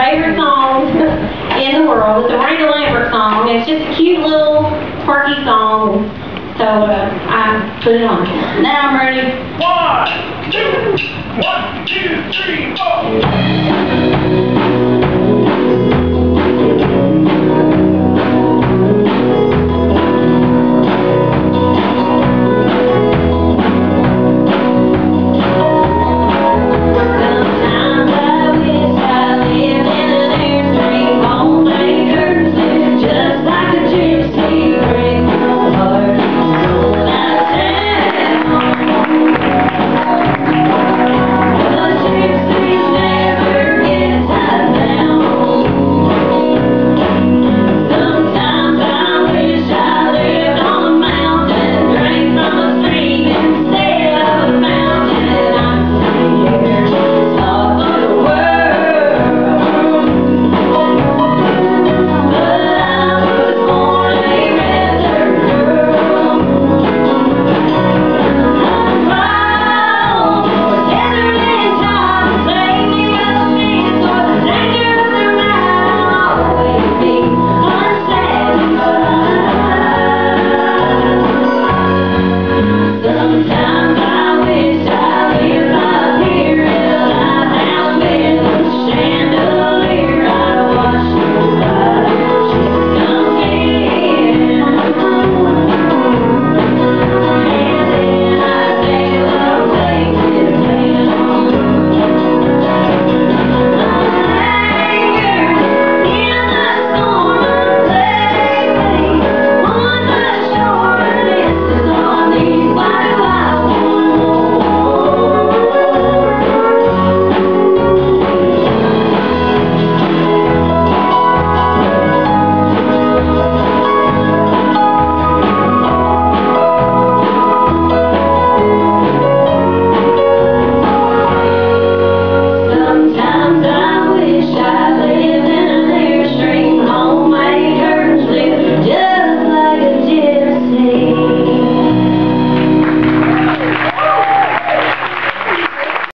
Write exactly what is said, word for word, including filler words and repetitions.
favorite songs in the world. It's a Miranda Lambert song. It's just a cute little quirky song. So uh, I put it on. Now I'm ready. One, two, one, two, three, four.